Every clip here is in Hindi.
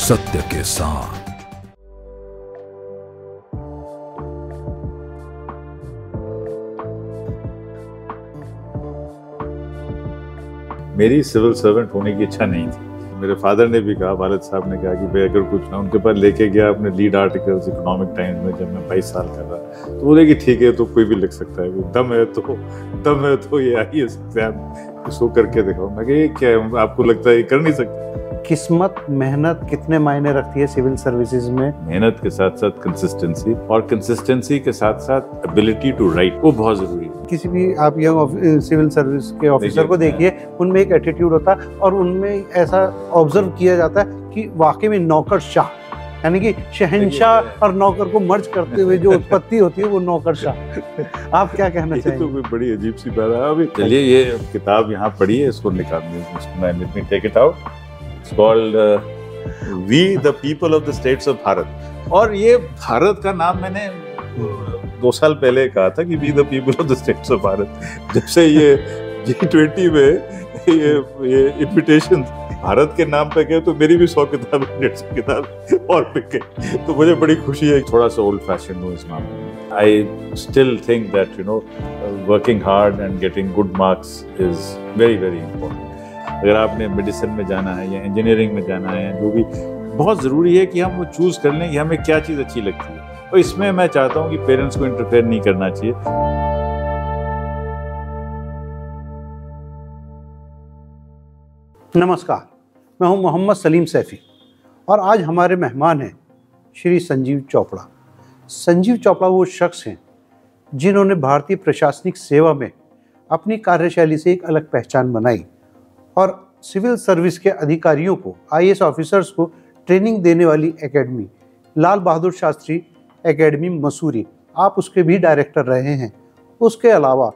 सत्य के साथ। मेरी सिविल सर्वेंट होने की इच्छा नहीं थी। मेरे फादर ने भी कहा, वालिद साहब ने कहा कि भाई अगर कुछ ना, उनके पास लेके गया अपने लीड आर्टिकल्स इकोनॉमिक टाइम्स में जब मैं 22 साल का था, तो बोले कि ठीक है, तो कोई भी लिख सकता है, दम है तो ये IAS एग्जाम इसको करके दिखाओ। मैं कहा ये क्या है, आपको लगता है ये कर नहीं सकते? किस्मत, मेहनत कितने मायने रखती है सिविल सर्विसेज में? मेहनत के साथ साथ कंसिस्टेंसी, और कंसिस्टेंसी के साथ साथ एबिलिटी टू राइट, वो बहुत जरूरी है। किसी भी आप यंग सिविल सर्विस के ऑफिसर को देखिए, उनमें एक एटीट्यूड होता है और उनमें ऐसा ऑब्जर्व किया जाता है कि वाकई में नौकरशाह, यानी कि शहंशाह और नौकर को मर्ज करते हुए जो उत्पत्ति होती है वो नौकरशाह। आप क्या कहना चाहेंगे? ये तो कोई बड़ी अजीब सी बात है। अभी चलिए ये किताब यहाँ पढ़ी है, इसको निकाल take it out. It's called We the People of the States of Bharat. और ये भारत का नाम मैंने 2 साल पहले कहा था कि We the People of the States of Bharat. जब से ये G20 में ये इन्विटेशन भारत के नाम पे गए, तो मेरी भी 100 किताबें 150 किताब और बिक गई। तो मुझे बड़ी खुशी है। थोड़ा सा ओल्ड फैशन हूँ इस मामले में। I still think that working hard and getting good marks is very very important। अगर आपने मेडिसिन में जाना है या इंजीनियरिंग में जाना है, जो भी, बहुत ज़रूरी है कि हम वो चूज़ कर लें कि हमें क्या चीज़ अच्छी लगती है। और इसमें मैं चाहता हूँ कि पेरेंट्स को इंटरफेयर नहीं करना चाहिए। नमस्कार, मैं हूं मोहम्मद सलीम सैफी और आज हमारे मेहमान हैं श्री संजीव चोपड़ा। संजीव चोपड़ा वो शख्स हैं जिन्होंने भारतीय प्रशासनिक सेवा में अपनी कार्यशैली से एक अलग पहचान बनाई और सिविल सर्विस के अधिकारियों को, IAS ऑफिसर्स को ट्रेनिंग देने वाली एकेडमी लाल बहादुर शास्त्री एकेडमी मसूरी, आप उसके भी डायरेक्टर रहे हैं। उसके अलावा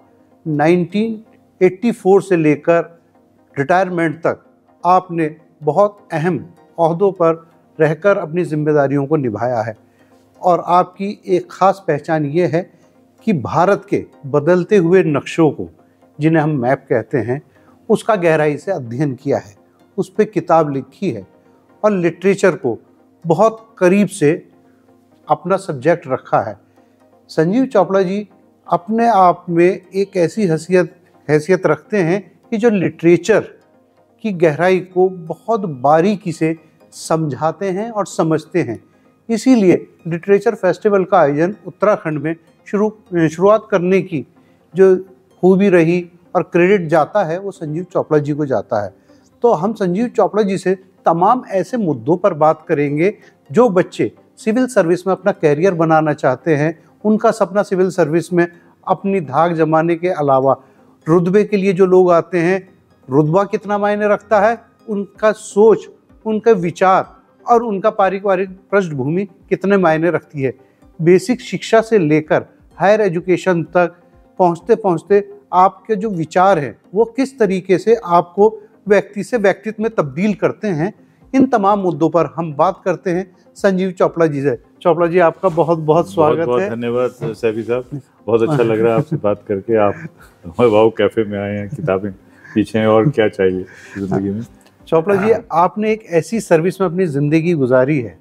1984 से लेकर रिटायरमेंट तक आपने बहुत अहम ओहदों पर रहकर अपनी जिम्मेदारियों को निभाया है और आपकी एक ख़ास पहचान ये है कि भारत के बदलते हुए नक्शों को, जिन्हें हम मैप कहते हैं, उसका गहराई से अध्ययन किया है, उस पर किताब लिखी है और लिटरेचर को बहुत करीब से अपना सब्जेक्ट रखा है। संजीव चोपड़ा जी अपने आप में एक ऐसी हैसियत रखते हैं कि जो लिटरेचर की गहराई को बहुत बारीकी से समझाते हैं और समझते हैं। इसीलिए लिटरेचर फेस्टिवल का आयोजन उत्तराखंड में शुरुआत करने की जो खूबी रही और क्रेडिट जाता है वो संजीव चोपड़ा जी को जाता है। तो हम संजीव चोपड़ा जी से तमाम ऐसे मुद्दों पर बात करेंगे जो बच्चे सिविल सर्विस में अपना कैरियर बनाना चाहते हैं, उनका सपना सिविल सर्विस में अपनी धाक जमाने के अलावा रुतबे के लिए जो लोग आते हैं, रुतबा कितना मायने रखता है, उनका सोच, उनका विचार और उनका पारिवारिक पृष्ठभूमि कितने मायने रखती है। बेसिक शिक्षा से लेकर हायर एजुकेशन तक पहुँचते पहुँचते आपके जो विचार हैं वो किस तरीके से आपको व्यक्ति से व्यक्तित्व में तब्दील करते हैं, इन तमाम मुद्दों पर हम बात करते हैं संजीव चोपड़ा जी से। चोपड़ा जी, आपका बहुत बहुत स्वागत है। बहुत धन्यवाद सैफी साहब, बहुत अच्छा लग रहा है आपसे बात करके। आप वाओ कैफे में आए हैं, किताबें पीछे हैं, और क्या चाहिए जिंदगी में। चोपड़ा जी, आपने एक ऐसी सर्विस में अपनी ज़िंदगी गुजारी है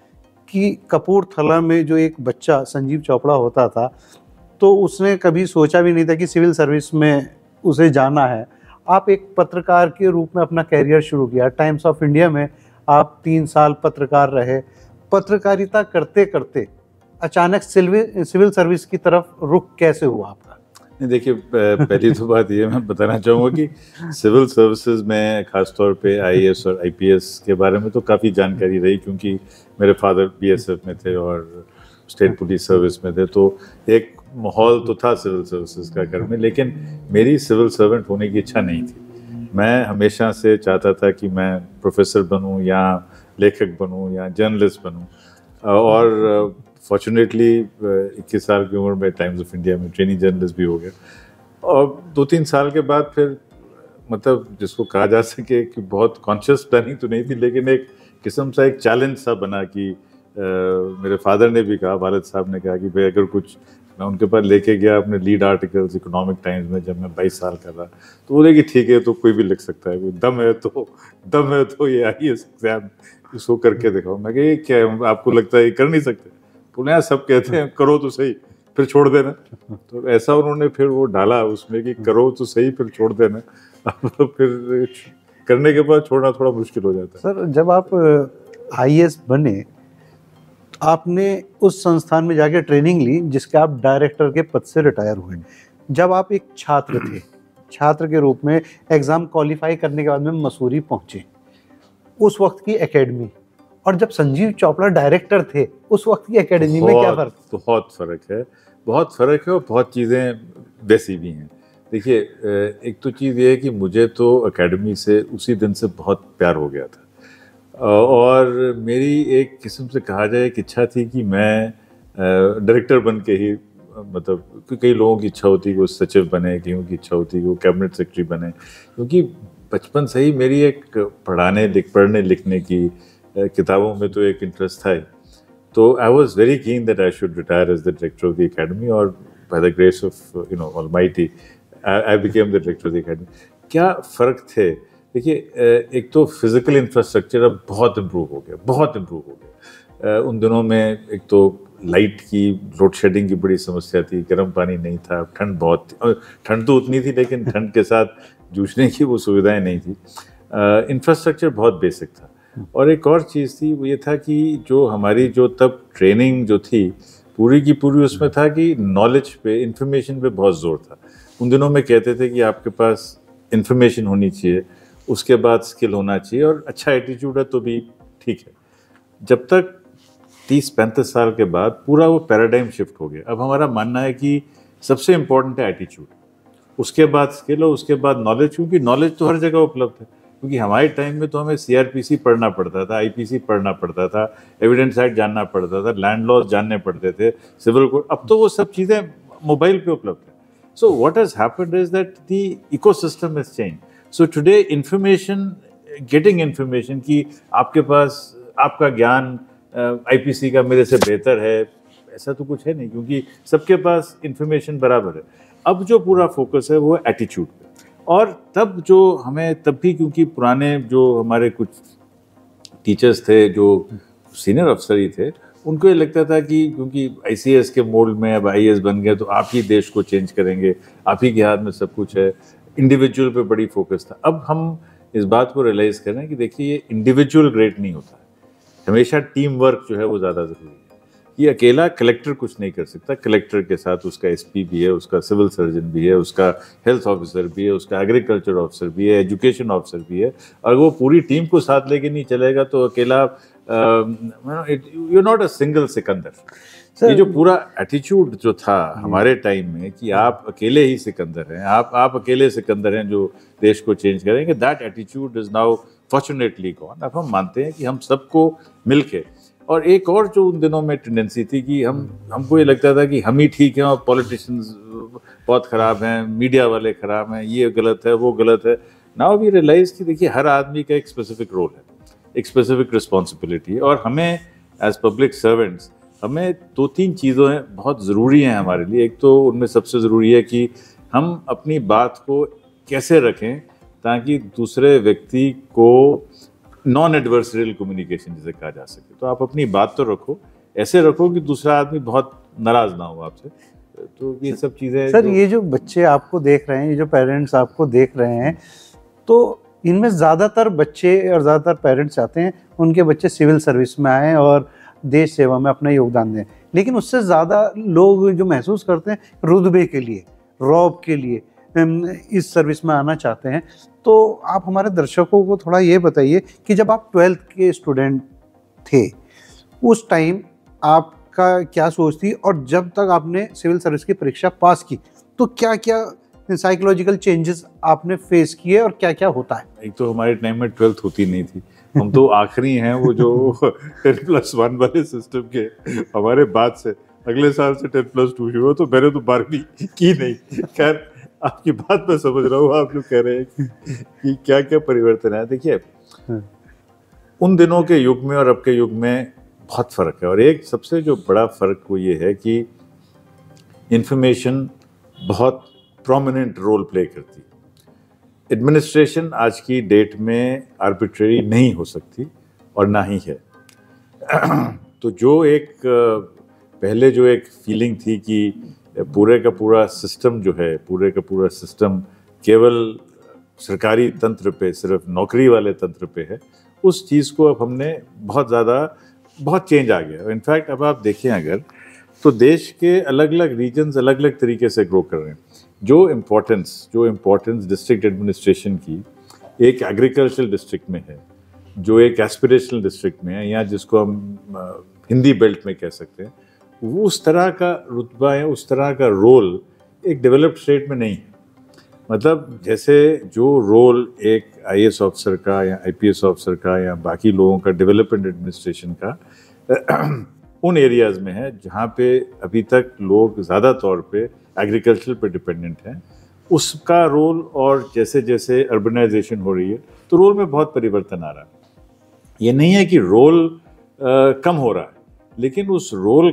कि कपूरथला में जो एक बच्चा संजीव चोपड़ा होता था, तो उसने कभी सोचा भी नहीं था कि सिविल सर्विस में उसे जाना है। आप एक पत्रकार के रूप में अपना कैरियर शुरू किया। टाइम्स ऑफ इंडिया में आप 3 साल पत्रकार रहे। पत्रकारिता करते करते अचानक सिविल सर्विस की तरफ रुख कैसे हुआ आपका? नहीं, देखिए, पहली तो बात ये मैं बताना चाहूँगा कि सिविल सर्विसेज में ख़ासतौर पे IAS और IPS के बारे में तो काफ़ी जानकारी रही, क्योंकि मेरे फादर BSF में थे और स्टेट पुलिस सर्विस में थे, तो एक माहौल तो था सिविल सर्विसेज का घर में। लेकिन मेरी सिविल सर्वेंट होने की इच्छा नहीं थी। मैं हमेशा से चाहता था कि मैं प्रोफेसर बनूं या लेखक बनूं या जर्नलिस्ट बनूं, और फॉर्चुनेटली 21 साल की उम्र में टाइम्स ऑफ इंडिया में ट्रेनिंग जर्नलिस्ट भी हो गया। और 2-3 साल के बाद फिर, मतलब जिसको कहा जा सके कि बहुत कॉन्शियस प्लानिंग तो नहीं थी, लेकिन एक किस्म सा एक चैलेंज सा बना कि मेरे फादर ने भी कहा, वालिद साहब ने कहा कि भाई अगर कुछ मैं उनके पास लेके गया अपने लीड आर्टिकल्स इकोनॉमिक टाइम्स में जब मैं 22 साल का था। तो बोले कि ठीक है, तो कोई भी लिख सकता है, कोई दम है तो ये IAS एग्जाम इसको करके दिखाओ। मैं कहा ये क्या है, आपको लगता है ये कर नहीं सकते? बोले यार सब कहते हैं करो तो सही फिर छोड़ देना। तो ऐसा उन्होंने फिर वो डाला उसमें कि करो तो सही फिर छोड़ देना। फिर करने के बाद छोड़ना थोड़ा मुश्किल हो जाता है। सर, जब आप IAS बने, आपने उस संस्थान में जाके ट्रेनिंग ली जिसके आप डायरेक्टर के पद से रिटायर हुए। जब आप एक छात्र थे, छात्र के रूप में एग्ज़ाम क्वालिफाई करने के बाद में मसूरी पहुंचे, उस वक्त की एकेडमी, और जब संजीव चोपड़ा डायरेक्टर थे उस वक्त की एकेडमी में क्या फ़र्क? बहुत फ़र्क है, बहुत फ़र्क है, और बहुत चीज़ें वैसी भी हैं। देखिए, एक तो चीज़ ये है कि मुझे तो एकेडमी से उसी दिन से बहुत प्यार हो गया था, और मेरी एक किस्म से कहा जाए एक इच्छा थी कि मैं डायरेक्टर बन के ही, मतलब कई लोगों की इच्छा होती है कि वो सचिव बने, कईयों की इच्छा होती है कि वो कैबिनेट सेक्रेटरी बने, क्योंकि बचपन से ही मेरी एक पढ़ने लिखने की, किताबों में तो एक इंटरेस्ट था ही। तो I was very keen that I should retire as the director of the academy, और by the grace of almighty I became the director of the academy. क्या फ़र्क थे? देखिए, एक तो फिज़िकल इंफ्रास्ट्रक्चर अब बहुत इम्प्रूव हो गया। उन दिनों में एक तो लाइट की, लोड शेडिंग की बड़ी समस्या थी, गर्म पानी नहीं था, ठंड बहुत थी, ठंड तो उतनी थी लेकिन ठंड के साथ जूझने की वो सुविधाएं नहीं थी। इंफ्रास्ट्रक्चर बहुत बेसिक था। और एक और चीज़ थी, वो ये था कि जो हमारी जो तब ट्रेनिंग जो थी पूरी की पूरी, उसमें था कि नॉलेज पे, इंफॉर्मेशन पे बहुत ज़ोर था। उन दिनों में कहते थे कि आपके पास इंफॉर्मेशन होनी चाहिए, उसके बाद स्किल होना चाहिए, और अच्छा एटीट्यूड है तो भी ठीक है। जब तक 30-35 साल के बाद पूरा वो पैराडाइम शिफ्ट हो गया। अब हमारा मानना है कि सबसे इम्पोर्टेंट है एटीट्यूड, उसके बाद स्किल, और उसके बाद नॉलेज, क्योंकि नॉलेज तो हर जगह उपलब्ध है। क्योंकि हमारे टाइम में तो हमें CRPC पढ़ना पड़ता था, IPC पढ़ना पड़ता था, एविडेंस एक्ट जानना पड़ता था, लैंड लॉज जानने पड़ते थे, सिविल कोड। अब तो वो सब चीज़ें मोबाइल पे उपलब्ध है। So what has happened is that the ecosystem has change. So today information, getting information कि आपके पास आपका ज्ञान IPC का मेरे से बेहतर है, ऐसा तो कुछ है नहीं, क्योंकि सबके पास इंफॉर्मेशन बराबर है। अब जो पूरा फोकस है वो एटीट्यूड पे। और तब जो हमें, तब भी क्योंकि पुराने जो हमारे कुछ टीचर्स थे जो सीनियर अफसर ही थे, उनको ये लगता था कि क्योंकि ICS के मोल्ड में अब IAS बन गया तो आप ही देश को चेंज करेंगे, आप ही के हाथ में सब कुछ है। इंडिविजुअल पे बड़ी फोकस था। अब हम इस बात को रियलाइज़ कर रहे हैं कि देखिए, ये इंडिविजुअल ग्रेट नहीं होता है, हमेशा टीम वर्क जो है वो ज़्यादा ज़रूरी है। ये अकेला कलेक्टर कुछ नहीं कर सकता, कलेक्टर के साथ उसका SP भी है, उसका सिविल सर्जन भी है, उसका हेल्थ ऑफिसर भी है, उसका एग्रीकल्चर ऑफिसर भी है, एजुकेशन ऑफिसर भी है। और वो पूरी टीम को साथ लेके नहीं चलेगा तो अकेला, you not a single Sikandar. ये जो पूरा एटीट्यूड जो था हमारे टाइम में कि आप अकेले ही सिकंदर हैं, आप अकेले सिकंदर हैं जो देश को चेंज करेंगे, that attitude is now fortunately gone. अब हम मानते हैं कि हम सबको मिलके, और एक और जो उन दिनों में टेंडेंसी थी कि हमको ये लगता था कि हम ही ठीक हैं और पॉलिटिशियंस बहुत ख़राब हैं, मीडिया वाले ख़राब हैं, ये गलत है वो गलत है। नाउ वी रियलाइज़ कि देखिए, हर आदमी का एक स्पेसिफिक रोल है, एक स्पेसिफिक रिस्पॉन्सिबिलिटी है, और हमें एज पब्लिक सर्वेंट्स, हमें 2-3 चीज़ें बहुत ज़रूरी हैं हमारे लिए। एक तो उनमें सबसे ज़रूरी है कि हम अपनी बात को कैसे रखें ताकि दूसरे व्यक्ति को नॉन एडवर्सरियल कम्युनिकेशन जिसे कहा जा सके। तो आप अपनी बात तो रखो, ऐसे रखो कि दूसरा आदमी बहुत नाराज़ ना हो आपसे। तो ये सब चीज़ें सर, ये जो बच्चे आपको देख रहे हैं, ये जो पेरेंट्स आपको देख रहे हैं, तो इनमें ज़्यादातर बच्चे और ज़्यादातर पेरेंट्स चाहते हैं उनके बच्चे सिविल सर्विस में आएँ और देश सेवा में अपना योगदान दें। लेकिन उससे ज़्यादा लोग जो महसूस करते हैं रुतबे के लिए, रौब के लिए इस सर्विस में आना चाहते हैं। तो आप हमारे दर्शकों को थोड़ा ये बताइए कि जब आप 12th के स्टूडेंट थे, उस टाइम आपका क्या सोच थी, और जब तक आपने सिविल सर्विस की परीक्षा पास की तो क्या क्या साइकोलॉजिकल चेंजेस आपने फेस किए और क्या क्या होता है? एक तो हमारे टाइम में 12th होती नहीं थी, हम तो आखिरी हैं वो जो 10+1 वाले सिस्टम के। हमारे बाद से अगले साल से 10+2 शुरू हो, तो मैंने तो 12वीं की नहीं। खैर, आपकी बात मैं समझ रहा हूँ, आप जो कह रहे हैं कि क्या क्या परिवर्तन है। देखिए, उन दिनों के युग में और अब के युग में बहुत फ़र्क है, और एक सबसे जो बड़ा फ़र्क वो ये है कि इंफॉर्मेशन बहुत प्रोमिनेंट रोल प्ले करती है। एडमिनिस्ट्रेशन आज की डेट में आर्बिट्रेरी नहीं हो सकती और ना ही है। तो जो एक पहले जो एक फीलिंग थी कि पूरे का पूरा सिस्टम जो है, पूरे का पूरा सिस्टम केवल सरकारी तंत्र पे, सिर्फ नौकरी वाले तंत्र पे है, उस चीज़ को अब हमने बहुत चेंज आ गया। इनफैक्ट अब आप देखें अगर, तो देश के अलग अलग रीजन्स अलग अलग तरीके से ग्रो कर रहे हैं। जो इम्पोर्टेंस डिस्ट्रिक्ट एडमिनिस्ट्रेशन की एक एग्रीकल्चरल डिस्ट्रिक्ट में है, जो एक एस्पिरेशनल डिस्ट्रिक्ट में है, या जिसको हम हिंदी बेल्ट में कह सकते हैं, वो उस तरह का रुतबा है, उस तरह का रोल एक डेवलप्ड स्टेट में नहीं है। मतलब जैसे जो रोल एक आईएएस ऑफिसर का या आईपीएस ऑफिसर का या बाकी लोगों का डेवलपमेंट एडमिनिस्ट्रेशन का उन एरियाज़ में है जहाँ पे अभी तक लोग ज़्यादा तौर पे एग्रीकल्चर पे डिपेंडेंट हैं, उसका रोल, और जैसे जैसे अर्बनाइजेशन हो रही है तो रोल में बहुत परिवर्तन आ रहा है। ये नहीं है कि रोल कम हो रहा है, लेकिन उस रोल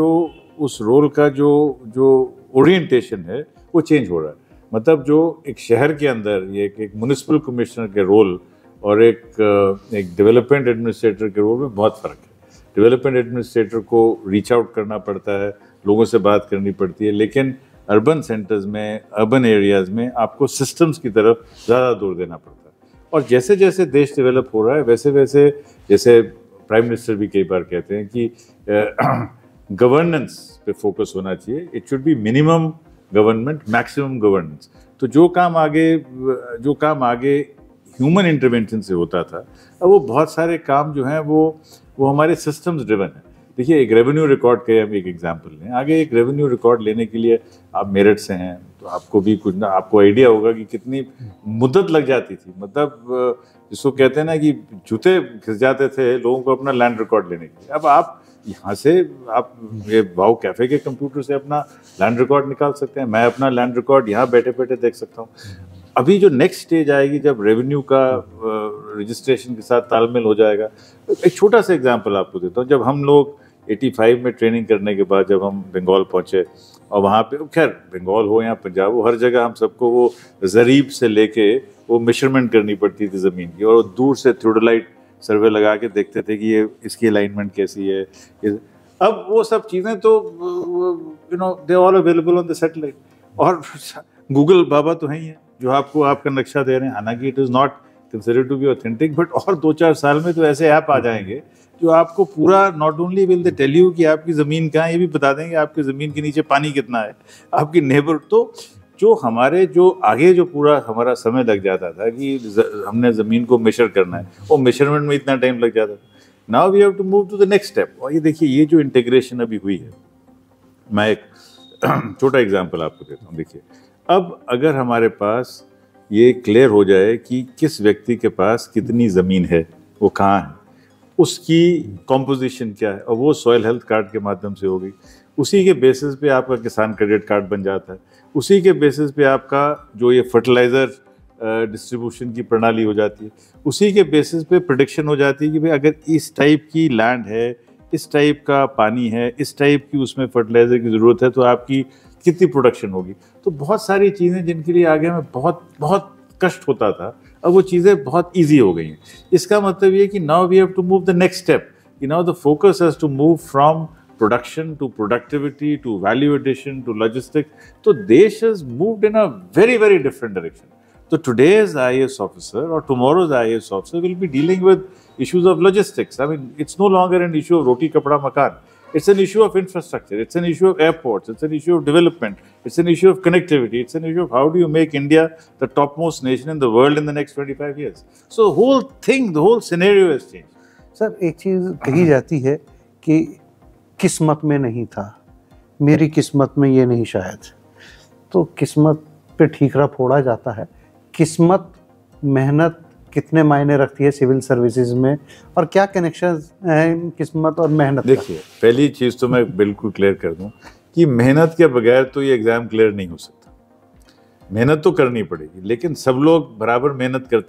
का जो ओरिएंटेशन है वो चेंज हो रहा है। मतलब जो एक शहर के अंदर ये एक म्युनिसिपल कमिश्नर के रोल और एक डेवलपमेंट एडमिनिस्ट्रेटर के रोल में बहुत फ़र्क है। डेवलपमेंट एडमिनिस्ट्रेटर को रीच आउट करना पड़ता है, लोगों से बात करनी पड़ती है, लेकिन अर्बन सेंटर्स में, अर्बन एरियाज़ में आपको सिस्टम्स की तरफ ज़्यादा जोर देना पड़ता है। और जैसे जैसे देश डेवलप हो रहा है वैसे वैसे, जैसे प्राइम मिनिस्टर भी कई बार कहते हैं कि गवर्नेंस पे फोकस होना चाहिए। It should be minimum government, maximum governance. तो जो काम आगे ह्यूमन इंटरवेंशन से होता था, अब वो बहुत सारे काम जो हैं वो हमारे सिस्टम्स ड्रिवन है। देखिए, एक रेवेन्यू रिकॉर्ड के हम एक एग्जांपल लें। आगे एक रेवेन्यू रिकॉर्ड लेने के लिए आप मेरठ से हैं तो आपको भी कुछ ना, आपको आइडिया होगा कि कितनी मुद्दत लग जाती थी। मतलब जिसको कहते हैं ना कि जूते घिस जाते थे लोगों को अपना लैंड रिकॉर्ड लेने के लिए। अब आप यहाँ से आप ये वाओ कैफे के कंप्यूटर से अपना लैंड रिकॉर्ड निकाल सकते हैं। मैं अपना लैंड रिकॉर्ड यहाँ बैठे बैठे देख सकता हूँ। अभी जो नेक्स्ट स्टेज आएगी जब रेवेन्यू का रजिस्ट्रेशन के साथ तालमेल हो जाएगा। एक छोटा सा एग्जांपल आपको देता हूँ। जब हम लोग 85 में ट्रेनिंग करने के बाद जब हम बंगाल पहुँचे, और वहाँ पे खैर बंगाल हो या पंजाब हो, हर जगह हम सबको वो ज़रीब से लेके वो मेजरमेंट करनी पड़ती थी ज़मीन की, और दूर से थ्योडोलाइट सर्वे लगा के देखते थे कि ये इसकी अलाइनमेंट कैसी है। अब वो सब चीज़ें तो they all available on the satellite, और गूगल बाबा तो है ही है जो आपको आपका नक्शा दे रहे हैं। हालांकि it is not considered to be authentic, but और 2-4 साल में तो ऐसे ऐप आ जाएंगे जो आपको पूरा, not only will they tell you कि आपकी ज़मीन कहाँ है, ये भी बता देंगे आपकी ज़मीन के नीचे पानी कितना है, आपकी नेबर। तो जो आगे जो पूरा हमारा समय लग जाता था कि हमने ज़मीन को मेजर करना है, वो मेजरमेंट में इतना टाइम लग जाता था। Now we have to move to the next step. और ये देखिए, ये जो इंटीग्रेशन अभी हुई है, मैं एक छोटा एग्जांपल आपको देता हूँ। देखिए, अब अगर हमारे पास ये क्लियर हो जाए कि किस व्यक्ति के पास कितनी ज़मीन है, वो कहाँ है, उसकी कॉम्पोजिशन क्या है, और वो सॉइल हेल्थ कार्ड के माध्यम से हो गई। उसी के बेसिस पे आपका किसान क्रेडिट कार्ड बन जाता है। उसी के बेसिस पे आपका जो ये फर्टिलाइज़र डिस्ट्रीब्यूशन की प्रणाली हो जाती है। उसी के बेसिस पे प्रेडिक्शन हो जाती है कि भाई अगर इस टाइप की लैंड है, इस टाइप का पानी है, इस टाइप की उसमें फर्टिलाइज़र की ज़रूरत है, तो आपकी कितनी प्रोडक्शन होगी। तो बहुत सारी चीज़ें जिनके लिए आगे में बहुत बहुत कष्ट होता था, अब वो चीज़ें बहुत ईजी हो गई हैं। इसका मतलब ये कि now we have to move the next step, कि now the focus has to move from production to productivity to value addition to logistics. So Desh has moved in a very, very different direction. So today's IAS officer or tomorrow's IAS officer will be dealing with issues of logistics. I mean, it's no longer an issue of roti kapda makan. It's an issue of infrastructure. It's an issue of airports. It's an issue of development. It's an issue of connectivity. It's an issue of how do you make India the topmost nation in the world in the next 25 years. So the whole thing, the whole scenario has changed. Sir, एक चीज़ कही जाती है कि किस्मत में नहीं था, मेरी किस्मत में ये नहीं शायद। तो किस्मत पे ठीकरा फोड़ा जाता है। किस्मत, मेहनत कितने मायने रखती है सिविल सर्विसेज में, और क्या कनेक्शन है किस्मत और मेहनत? देखिए, पहली चीज़ तो मैं बिल्कुल क्लियर कर दूं कि मेहनत के बगैर तो ये एग्ज़ाम क्लियर नहीं हो सकता। मेहनत तो करनी पड़ेगी, लेकिन सब लोग बराबर मेहनत करते हैं?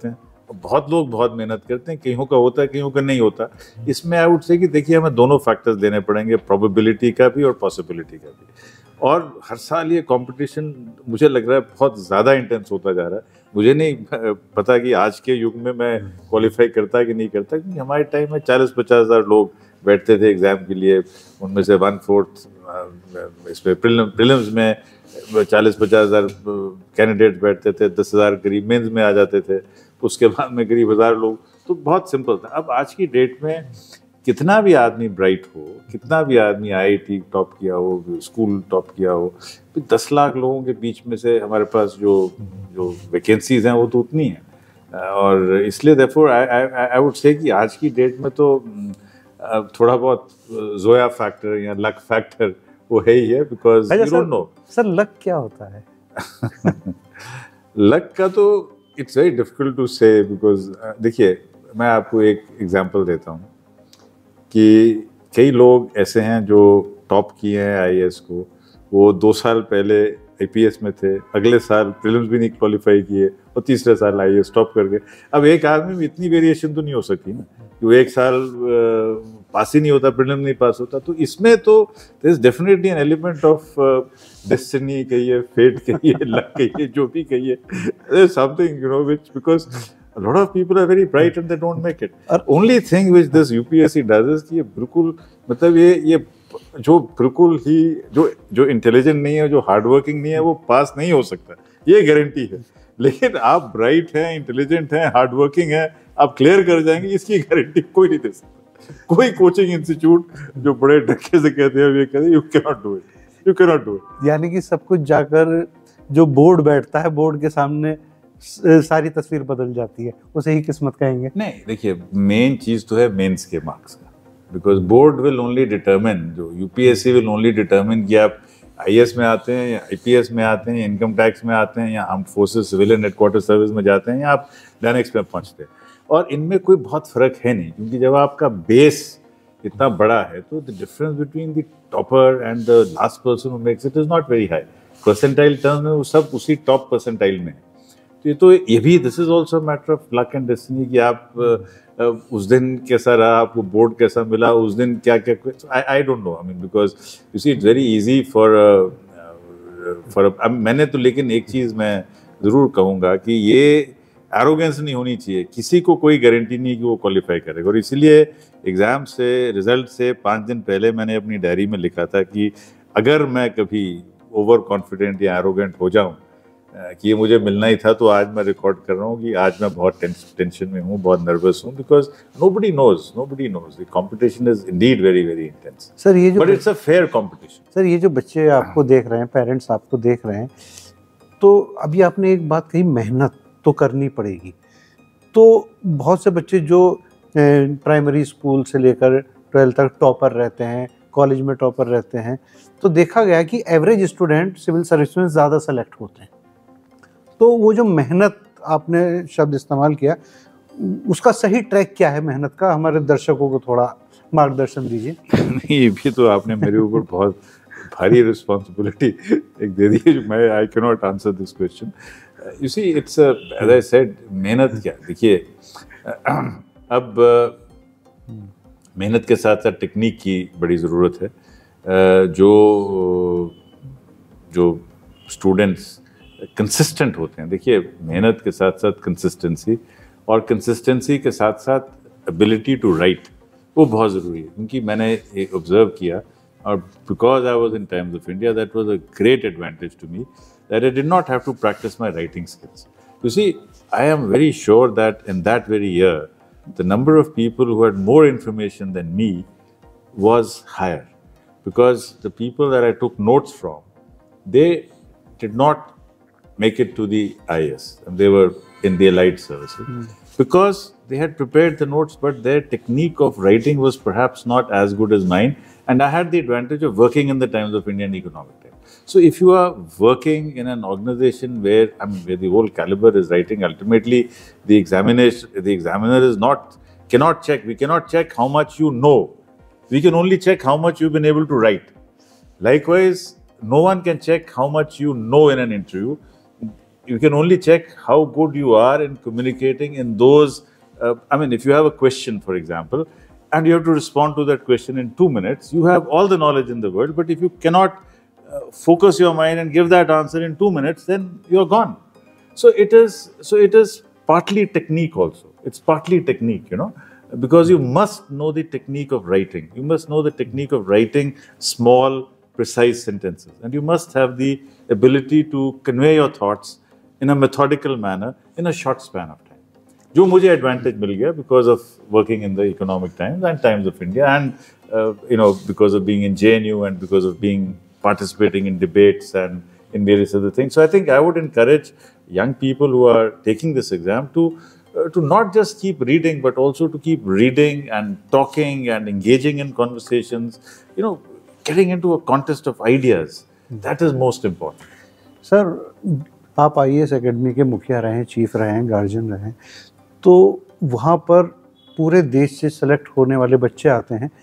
बहुत लोग बहुत मेहनत करते हैं, कईयों का होता है, कईयों का नहीं होता। इसमें आई वुड से कि देखिए हमें दोनों फैक्टर्स देने पड़ेंगे, प्रोबेबिलिटी का भी और पॉसिबिलिटी का भी। और हर साल ये कंपटीशन मुझे लग रहा है बहुत ज़्यादा इंटेंस होता जा रहा है। मुझे नहीं पता कि आज के युग में मैं क्वालिफाई करता कि नहीं करता, क्योंकि हमारे टाइम में 40-50 हज़ार लोग बैठते थे एग्ज़ाम के लिए, उनमें से 1/4 इस पर प्रीलिम्स में 40-50 हज़ार कैंडिडेट्स बैठते थे, 10,000 करीब मेंस में आ जाते थे, उसके बाद में करीब 1,000 लोग, तो बहुत सिंपल था। अब आज की डेट में कितना भी आदमी ब्राइट हो, कितना भी आदमी IIT टॉप किया हो, स्कूल टॉप किया हो, 10 लाख लोगों के बीच में से हमारे पास जो वैकेंसीज हैं वो तो उतनी हैं। और इसलिए देयरफॉर आई वुड से कि आज की डेट में तो थोड़ा बहुत जोया फैक्टर या लक फैक्टर वो है ही है, because you don't know. Sir luck क्या होता है? लक का तो it's very difficult to say, because देखिए मैं आपको एक एग्जांपल देता हूँ कि कई लोग ऐसे हैं जो टॉप किए हैं IAS को, वो 2 साल पहले IPS में थे, अगले साल प्रीलिम्स भी नहीं क्वालिफाई किए और तीसरे साल IAS टॉप कर गए। अब एक आदमी में इतनी वेरिएशन तो नहीं हो सकती ना, कि वो एक साल पास ही नहीं होता, प्रीलिम नहीं पास होता। तो इसमें तो there is definitely an element of destiny कहिए, फेट कहिए, लक कहिए, जो भी कहिए, there is something you know which, because a lot of people are very bright and they don't make it. Only thing which this UPSC does is कि ये बिल्कुल मतलब ये जो बिल्कुल ही जो इंटेलिजेंट नहीं है, जो हार्ड वर्किंग नहीं है, वो पास नहीं हो सकता, ये गारंटी है। लेकिन आप ब्राइट हैं, इंटेलिजेंट हैं, हार्ड वर्किंग हैं, आप क्लियर कर जाएंगे, इसकी गारंटी कोई नहीं दे सकता। कोई कोचिंग इंस्टीट्यूट जो बड़े ढक्के से कहते हैं ये कहते हैं you cannot do it, you cannot do it. यानी कि सब कुछ जाकर जो बोर्ड बैठता है, बोर्ड के सामने सारी तस्वीर बदल जाती है, उसे ही किस्मत कहेंगे? नहीं, देखिए मेन चीज तो है मेंस के मार्क्स का, because board will only determine, जो UPSC विल ओनली डिटरमिन कि आप IAS में आते हैं या IPS में आते हैं या इनकम टैक्स में आते हैं या armed forces civilian headquarter service में जाते हैं या आप डायनेक्स में पहुंचते हैं। और इनमें कोई बहुत फर्क है नहीं, क्योंकि जब आपका बेस इतना बड़ा है तो the difference between the topper and the last person who makes it is not very high. Percentile term में वो सब उसी टॉप परसेंटाइल में है। तो ये भी this is also matter of luck and destiny कि आप उस दिन कैसा रहा, आपको बोर्ड कैसा मिला, उस दिन क्या क्या I don't know. I mean because you see it's very easy for मैंने तो, लेकिन एक चीज़ मैं ज़रूर कहूँगा कि ये एरोगेंस नहीं होनी चाहिए, किसी को कोई गारंटी नहीं कि वो क्वालिफाई करेगा। और इसीलिए एग्ज़ाम से रिजल्ट से 5 दिन पहले मैंने अपनी डायरी में लिखा था कि अगर मैं कभी ओवर कॉन्फिडेंट या एरोगेंट हो जाऊँ कि ये मुझे मिलना ही था, तो आज मैं रिकॉर्ड कर रहा हूँ कि आज मैं बहुत टेंशन में हूँ, बहुत नर्वस हूँ, because nobody knows the competition is indeed very very intense. Sir ये जो but it's a fair competition. Sir ये जो बच्चे आपको देख रहे हैं, पेरेंट्स आपको देख रहे हैं, तो अभी आपने एक बात कही, मेहनत तो करनी पड़ेगी। तो बहुत से बच्चे जो प्राइमरी स्कूल से लेकर 12th तक टॉपर रहते हैं, कॉलेज में टॉपर रहते हैं, तो देखा गया कि एवरेज स्टूडेंट सिविल सर्विस में ज़्यादा सेलेक्ट होते हैं। तो वो जो मेहनत आपने शब्द इस्तेमाल किया, उसका सही ट्रैक क्या है मेहनत का? हमारे दर्शकों को थोड़ा मार्गदर्शन दीजिए। नहीं, भी तो आपने मेरे ऊपर बहुत भारी रिस्पॉन्सिबिलिटी एक दे दी है, मैं I can not answer this question. You see it's as I said, मेहनत क्या, देखिए अब मेहनत के साथ साथ टेक्निक की बड़ी ज़रूरत है। जो स्टूडेंट्स कंसिस्टेंट होते हैं, देखिए मेहनत के साथ साथ कंसिस्टेंसी, और कंसिस्टेंसी के साथ साथ एबिलिटी टू राइट, वो बहुत ज़रूरी है। क्योंकि मैंने एक ऑब्जर्व किया, और because I was in Times of India, that was a great advantage to me, that I did not have to practise my writing skills. You see, I am very sure that in that very year the number of people who had more information than me was higher, because the people that I took notes from, they did not make it to the IAS, and they were in the allied services because they had prepared the notes, but their technique of writing was perhaps not as good as mine, and I had the advantage of working in the times of Indian economic times. So if you are working in an organization where the whole caliber is writing, ultimately the examiner is cannot check. We cannot check how much you know. We can only check how much you've been able to write. Likewise, no one can check how much you know in an interview. you can only check how good you are in communicating in those, I mean, if you have a question, for example, and you have to respond to that question in 2 minutes, you have all the knowledge in the world, but if you cannot focus your mind and give that answer in 2 minutes, then you're gone. So it is partly technique also. It's partly technique, you know, because you must know the technique of writing. You must know the technique of writing small, precise sentences. And you must have the ability to convey your thoughts in a methodical manner in a short span of time. जो मुझे advantage मिल गया because of working in the Economic Times and Times of India, and you know, because of being in JNU and because of being participating in debates and in various other things. So I think I would encourage young people who are taking this exam to not just keep reading, but also to keep reading and talking and engaging in conversations, you know, getting into a contest of ideas. That is most important. सर, आप IAS एकेडमी के मुखिया रहे हैं, चीफ रहे हैं, गार्जियन रहे हैं, तो वहाँ पर पूरे देश से सेलेक्ट होने वाले बच्चे आते हैं,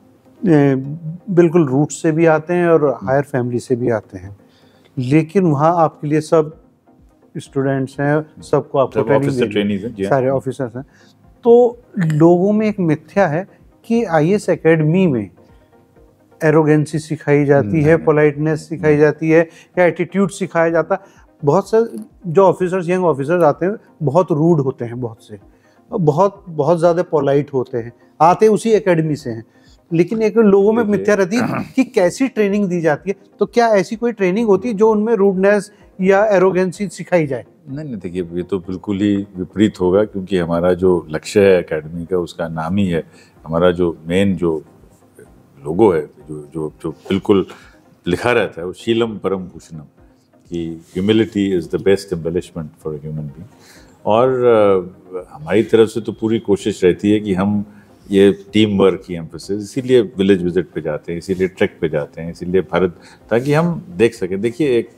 बिल्कुल रूट से भी आते हैं और हायर फैमिली से भी आते हैं, लेकिन वहाँ आपके लिए सब स्टूडेंट्स हैं, सबको आपको ट्रेनिंग, सारे ऑफिसर्स हैं। तो लोगों में एक मिथ्या है कि IAS एकेडमी में एरोगेंसी सिखाई जाती है, पोलाइटनेस सिखाई जाती है, या एटीट्यूड सिखाया जाता है। बहुत से जो ऑफिसर्स, यंग ऑफिसर्स आते हैं, बहुत रूड होते हैं, बहुत ज़्यादा पोलाइट होते हैं, आते उसी एकेडमी से हैं, लेकिन एक लोगों में मिथ्या रहती है कि कैसी ट्रेनिंग दी जाती है। तो क्या ऐसी कोई ट्रेनिंग होती है जो उनमें रूडनेस या एरोगेंसी सिखाई जाए? नहीं, देखिए, ये तो बिल्कुल ही विपरीत होगा, क्योंकि हमारा जो लक्ष्य है एकेडमी का, उसका नाम ही है, हमारा जो मेन जो लोगो है, जो बिल्कुल लिखा रहता है, वो शीलम परम भूषणम, कि humility is the best embellishment for a human being. और हमारी तरफ से तो पूरी कोशिश रहती है कि हम ये टीम वर्क की एम्फेसिस, इसीलिए विलेज विजिट पे जाते हैं, इसीलिए ट्रैक पे जाते हैं, इसीलिए भारत, ताकि हम देख सकें। देखिए, एक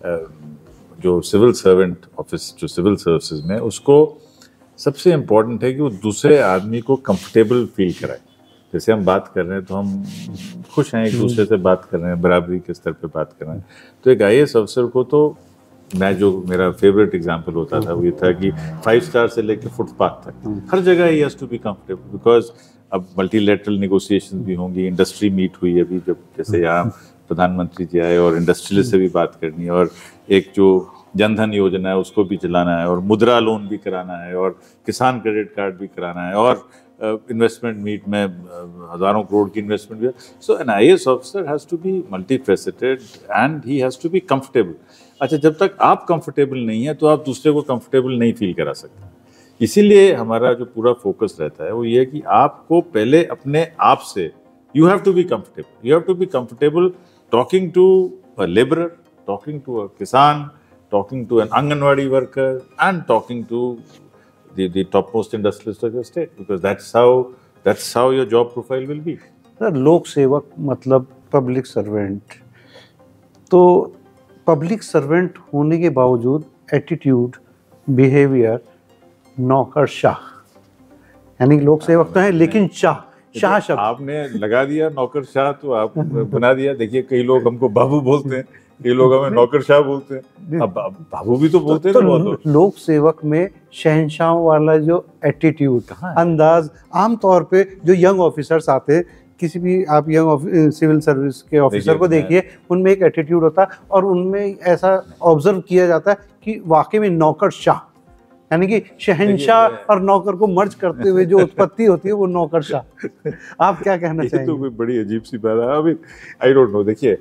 जो सिविल सर्वेंट ऑफिस, जो सिविल सर्विसेज में, उसको सबसे इम्पोर्टेंट है कि वो दूसरे आदमी को कंफर्टेबल फील कराए। जैसे हम बात कर रहे हैं तो हम खुश हैं, एक दूसरे से बात कर रहे हैं, बराबरी के स्तर पे बात कर रहे हैं। तो एक IAS अफसर को तो मैं, जो मेरा फेवरेट एग्जांपल होता था वो ये था कि 5 स्टार से लेकर फुटपाथ तक हर जगह ही has to be comfortable, because अब मल्टीलैटरल नेगोशिएशन भी होंगी, इंडस्ट्री मीट हुई अभी, जब जैसे यहाँ प्रधानमंत्री जी आए, और इंडस्ट्रियलिस्ट से भी बात करनी है, और एक जो जनधन योजना है उसको भी चलाना है, और मुद्रा लोन भी कराना है, और किसान क्रेडिट कार्ड भी कराना है, और इन्वेस्टमेंट मीट में हज़ारों करोड़ की इन्वेस्टमेंट भी। So an IAS officer has to be multi faceted and he has to be comfortable. अच्छा, जब तक आप कंफर्टेबल नहीं है तो आप दूसरे को कंफर्टेबल नहीं फील करा सकते। इसीलिए हमारा जो पूरा फोकस रहता है वो ये है कि आपको पहले अपने आप से, you have to be comfortable, you have to be comfortable talking to a labourer, talking to a kisan, talking to an Anganwadi worker, and talking to the topmost industrialist of your state, because that's how your job profile will be. Sir, लोक सेवक मतलब पब्लिक सर्वेंट, तो पब्लिक सर्वेंट होने के बावजूद एटीट्यूड, बिहेवियर नौकरशाह, यानी लोक सेवक तो है लेकिन शाह शब्द आपने लगा दिया, नौकरशाह तो आप बना दिया। देखिए, कई लोग हमको बाबू बोलते हैं, कई लोग हमें नौकरशाह बोलते हैं, अब बाबू भी तो बोलते हैं। तो लोक सेवक में शहंशाह वाला जो एटीट्यूड, अंदाज, आमतौर पे जो यंग ऑफिसर्स आते हैं, किसी भी आप यंग सिविल सर्विस के ऑफिसर को देखिए, उनमें एक एटीट्यूड होता है, और उनमें ऐसा ऑब्जर्व किया जाता है कि वाकई में नौकरशाह, यानी कि शहंशाह और नौकर को मर्ज करते हुए जो उत्पत्ति होती है वो नौकरशाह। आप क्या कहना चाहेंगे? तो कोई बड़ी अजीब सी बात है। अभी आई डोंट नो, देखिए,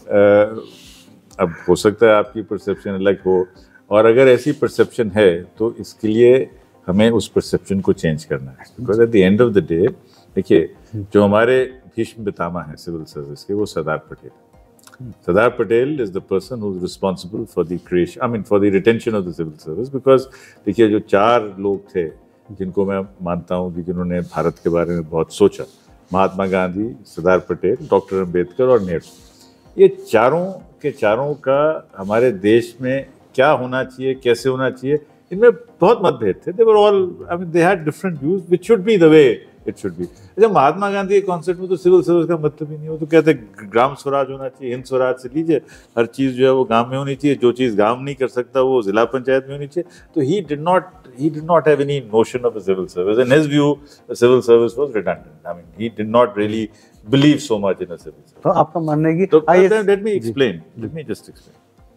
अब हो सकता है आपकी परसेप्शन अलग हो, और अगर ऐसी परसेप्शन है तो इसके लिए हमें उस परसेप्शन को चेंज करना है, because at the end of the day, देखिए, जो हमारे भीष्म पितामह हैं सिविल सर्विस के, वो Sardar Patel. Sardar Patel is the person who is responsible for the creation, I mean for the retention of the civil service, because देखिए, जो 4 लोग थे जिनको मैं मानता हूँ कि जिन्होंने भारत के बारे में बहुत सोचा, महात्मा गांधी, सरदार पटेल, डॉक्टर अम्बेडकर और नेहरू, ये चारों के चारों का हमारे देश में क्या होना चाहिए, कैसे होना चाहिए, इनमें बहुत मतभेद थे। They were all, I mean, they had different views, which should be the way it should be. अच्छा, महात्मा गांधी के कॉन्सेप्ट में तो सिविल सर्विस का मतलब ही नहीं, वो तो कहते हैं ग्राम स्वराज होना चाहिए, हिंद स्वराज से लीजिए, हर चीज़ जो है वो गांव में होनी चाहिए, जो चीज़ गांव नहीं कर सकता वो जिला पंचायत में होनी चाहिए। तो he did not have any notion of a civil service. In his view, the civil service was redundant. I mean, he did not really believe so much in a civil service. तो आपका मानना है कि तो let me explain. Let me just explain.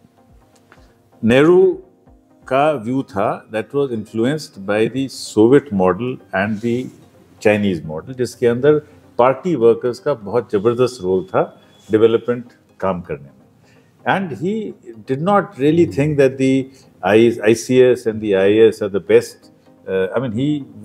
Nehru का व्यू था that was influenced by the Soviet model and the Chinese model, जिसके अंदर पार्टी वर्कर्स का बहुत जबरदस्त रोल था डेवलपमेंट काम करने में। And he did not really think that the ICS and the IAS are the best. I mean,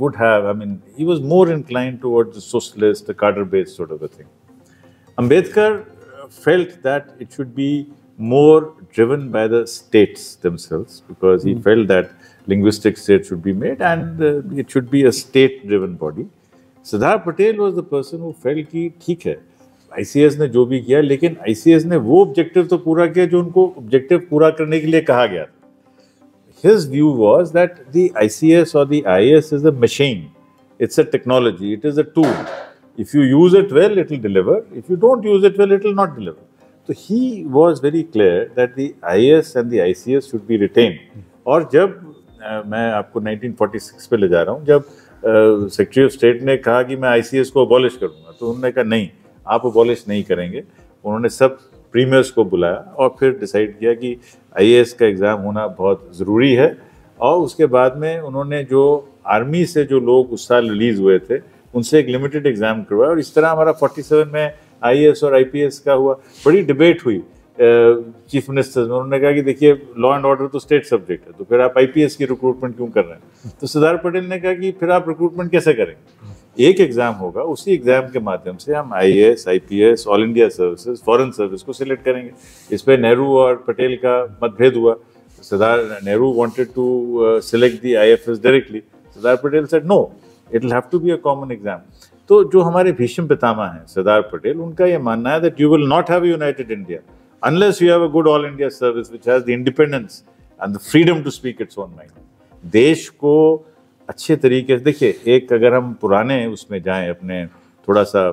he was more inclined towards the socialist, the cadre-based sort of a thing. Ambedkar felt that it should be more driven by the states themselves, because he felt that linguistic states should be made and it should be a state-driven body. Sardar Patel was the person who felt कि ठीक है, ICS ने जो भी किया, लेकिन ICS ने वो ऑब्जेक्टिव तो पूरा किया जो उनको ऑब्जेक्टिव पूरा करने के लिए कहा गया था। His view was that the ICS or the IAS is a machine. It's a technology. It is a tool. If you use it well, it will deliver. If you don't use it well, it will not deliver. So he was very clear that the IAS and the ICS should be retained. और जब मैं आपको 1946 पे ले जा रहा हूँ, जब सेक्रेटरी ऑफ स्टेट ने कहा कि मैं ICS को अबॉलिश करूँगा, तो उन्होंने कहा नहीं, आप अबॉलिश नहीं करेंगे। उन्होंने सब प्रीमियर्स को बुलाया और फिर डिसाइड किया कि IAS का एग्ज़ाम होना बहुत ज़रूरी है। और उसके बाद में उन्होंने जो आर्मी से जो लोग उस साल रिलीज़ हुए थे उनसे एक लिमिटेड एग्ज़ाम करवाया, और इस तरह हमारा 47 में IAS और IPS का हुआ। बड़ी डिबेट हुई चीफ मिनिस्टर्स में। उन्होंने कहा कि देखिए, लॉ एंड ऑर्डर तो स्टेट सब्जेक्ट है, तो फिर आप IPS की रिक्रूटमेंट क्यों कर रहे हैं? तो सरदार पटेल ने कहा कि फिर आप रिक्रूटमेंट कैसे करेंगे? एक एग्जाम होगा, उसी एग्जाम के माध्यम से हम IAS, IPS, all India services, foreign service को सिलेक्ट करेंगे। इस पर नेहरू और पटेल का मतभेद हुआ। Sardar Nehru wanted to select the IFS directly. Sardar Patel said no, it will have to be a common exam. तो जो हमारे भीष्म पितामह हैं सरदार पटेल, उनका ये मानना है that you will not have a united India unless you have a good all India service which has the independence and the freedom to speak its own mind. देश को अच्छे तरीके से देखिए, एक अगर हम पुराने उसमें जाएं, अपने थोड़ा सा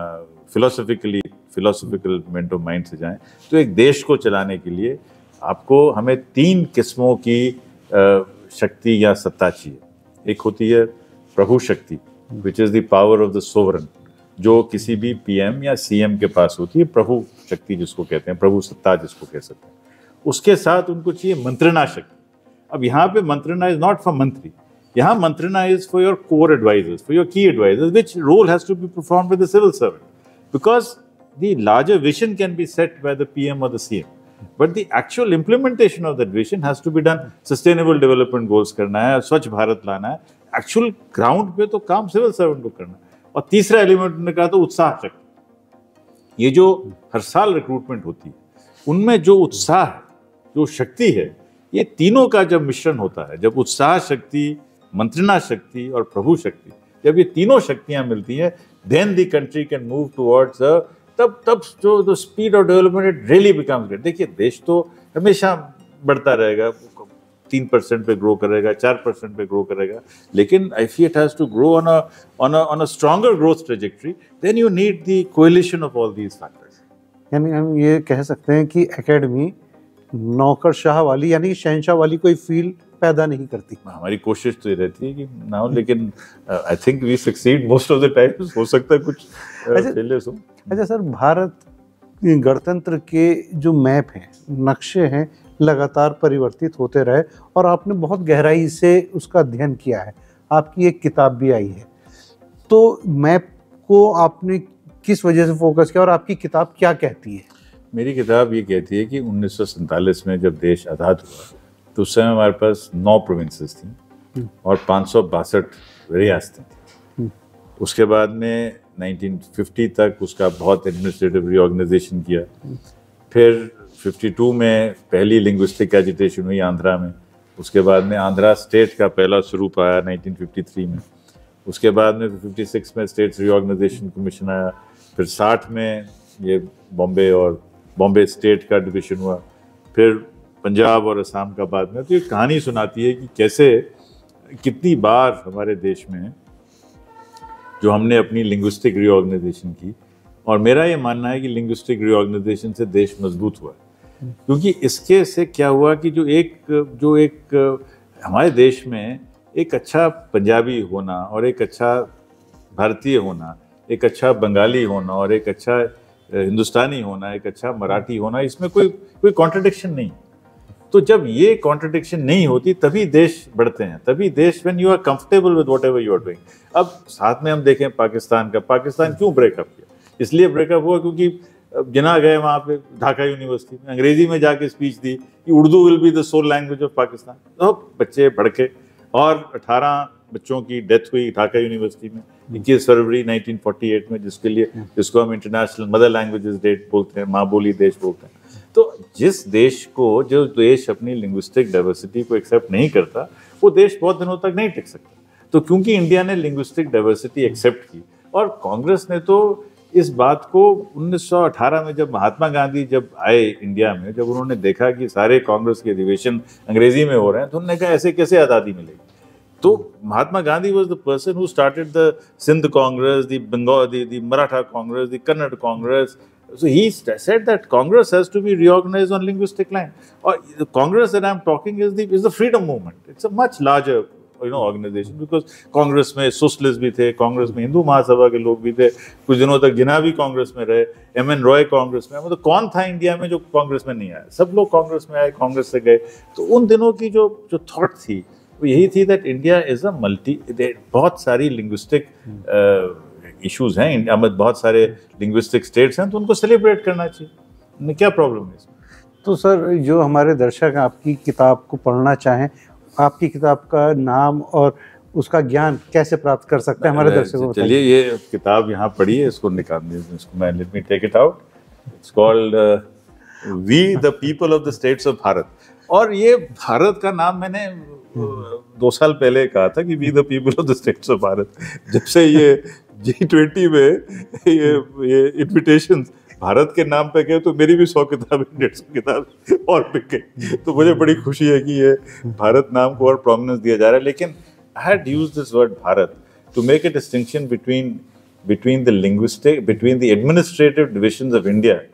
फिलोसफिकल मेंट ऑफ माइंड से जाएं, तो एक देश को चलाने के लिए आपको हमें 3 किस्मों की शक्ति या सत्ता चाहिए। एक होती है प्रभु शक्ति, which is the power of the sovereign, जो किसी भी PM या CM के पास होती है, प्रभु शक्ति जिसको कहते हैं, प्रभु सत्ता जिसको कह सकते हैं। उसके साथ उनको चाहिए मंत्रणा शक्ति। अब यहाँ पे मंत्रणा इज नॉट फॉर मंत्री, यहाँ mantrana is for your core advisers, for your key advisers, which role has to be perform with the civil servant, because the larger vision can be set by the PM और the CM, but the actual implementation of that vision has to be done. Sustainable development goals करना है, स्वच्छ भारत लाना है, एक्चुअल ग्राउंड पे तो काम सिविल सर्वेंट को करना है। और तीसरा एलिमेंट ने कहा तो उत्साह शक्ति। ये जो हर साल रिक्रूटमेंट होती है, उनमें जो उत्साह, जो शक्ति है, ये तीनों का जब मिश्रण होता है, जब उत्साह शक्ति, मंत्रणा शक्ति और प्रभु शक्ति, जब ये तीनों शक्तियां मिलती हैं, then the country can move towards तब जो speed of development it really becomes great. देखिए, देश तो हमेशा बढ़ता रहेगा, 3% पे ग्रो करेगा, 4% पे ग्रो करेगा, लेकिन if it has to grow on a stronger growth trajectory, then you need the coalition of all these factors. यानी हम ये कह सकते हैं कि एकेडमी नौकरशाह वाली यानी शहंशाह वाली कोई फील पैदा नहीं करती। हमारी कोशिश तो ये रहती है कि ना हो, लेकिन I think we succeed most of the times. हो सकता है कुछ फेलियर्स हो। अच्छा सर, भारत गणतंत्र के जो मैप हैं, नक्शे हैं, लगातार परिवर्तित होते रहे और आपने बहुत गहराई से उसका अध्ययन किया है। आपकी एक किताब भी आई है, तो मैप को आपने किस वजह से फोकस किया और आपकी किताब क्या कहती है? मेरी किताब ये कहती है कि 1947 में जब देश आज़ाद हुआ, तो उस समय हमारे पास 9 प्रोविंसेस थी और 562 रियासतें थी। उसके बाद में 1950 तक उसका बहुत एडमिनिस्ट्रेटिव रीऑर्गेनाइजेशन किया। फिर 52 में पहली लिंग्विस्टिक एजिटेशन हुई आंध्रा में। उसके बाद में आंध्रा स्टेट का पहला स्वरूप आया 1953 में। उसके बाद में 56 में स्टेट्स रीऑर्गेनाइजेशन कमीशन आया। फिर 60 में ये बॉम्बे स्टेट का डिवीजन हुआ। फिर पंजाब और असम का बाद में। तो ये कहानी सुनाती है कि कैसे कितनी बार हमारे देश में जो हमने अपनी लिंग्विस्टिक रीऑर्गेनाइजेशन की। और मेरा ये मानना है कि लिंग्विस्टिक रीऑर्गेनाइजेशन से देश मजबूत हुआ है, क्योंकि इसके से क्या हुआ कि जो एक हमारे देश में एक अच्छा पंजाबी होना और एक अच्छा भारतीय होना, एक अच्छा बंगाली होना और एक अच्छा हिंदुस्तानी होना, एक अच्छा मराठी होना, इसमें कोई कॉन्ट्रडिक्शन नहीं। तो जब ये कॉन्ट्रडिक्शन नहीं होती तभी देश बढ़ते हैं, तभी देश when you are comfortable with whatever you are doing. अब साथ में हम देखें पाकिस्तान क्यों ब्रेकअप किया? इसलिए ब्रेकअप हुआ क्योंकि जिना गए वहाँ पे ढाका यूनिवर्सिटी में अंग्रेजी में जाके स्पीच दी कि Urdu will be the soul language of Pakistan. तो बच्चे भड़के और 18 बच्चों की डेथ हुई ढाका यूनिवर्सिटी में 21 फरवरी 1948 में, जिसको हम इंटरनेशनल मदर लैंग्वेजेस डे बोलते हैं, माँ बोली देश बोलते हैं। तो जो देश अपनी लिंग्विस्टिक डाइवर्सिटी को एक्सेप्ट नहीं करता, वो देश बहुत दिनों तक नहीं टिक सकता। तो क्योंकि इंडिया ने लिंग्विस्टिक डाइवर्सिटी एक्सेप्ट की, और कांग्रेस ने तो इस बात को 1918 में जब महात्मा गांधी जब आए इंडिया में, जब उन्होंने देखा कि सारे कांग्रेस के अधिवेशन अंग्रेजी में हो रहे हैं, तो उन्होंने कहा ऐसे कैसे आज़ादी मिलेगी। तो Mahatma Gandhi was the person who started the Sindh Congress, the Bengal, the Maratha Congress, the Kannada Congress. So he said that Congress has to be reorganized on linguistic line. Or the Congress that I'm talking is the freedom movement. It's a much larger organization, because Congress में सोशलिस्ट भी थे, कांग्रेस में हिंदू महासभा के लोग भी थे, कुछ दिनों तक जिन्ना भी कांग्रेस में रहे, एमएन रॉय कांग्रेस में, मतलब कौन था इंडिया में जो कांग्रेस में नहीं आया? सब लोग कांग्रेस में आए, कांग्रेस से गए। तो उन दिनों की जो थॉट थी वो यही थी दैट इंडिया इज अ बहुत सारी लिंग्विस्टिक इश्यूज हैं इंडिया में, बहुत सारे लिंग्विस्टिक स्टेट्स हैं, तो उनको सेलिब्रेट करना चाहिए। क्या प्रॉब्लम है इसमें? तो सर, जो हमारे दर्शक आपकी किताब को पढ़ना चाहें, आपकी किताब का नाम और उसका ज्ञान कैसे प्राप्त कर सकते हैं हमारे दर्शकों? चलिए, ये किताब यहाँ पढ़िए, इसको let me take it out. It's called we the people of the states of Bharat. और ये भारत का नाम मैंने 2 साल पहले कहा था कि we the people of the states of Bharat. जब से ये G20 में ये इन्विटेशन भारत के नाम पे गए, तो मेरी भी 100 किताबें 150 किताब और बिक गई। तो मुझे बड़ी खुशी है कि ये भारत नाम को और प्रोमिनेंस दिया जा रहा है। लेकिन I had used this word Bharat to make a distinction between the administrative divisions of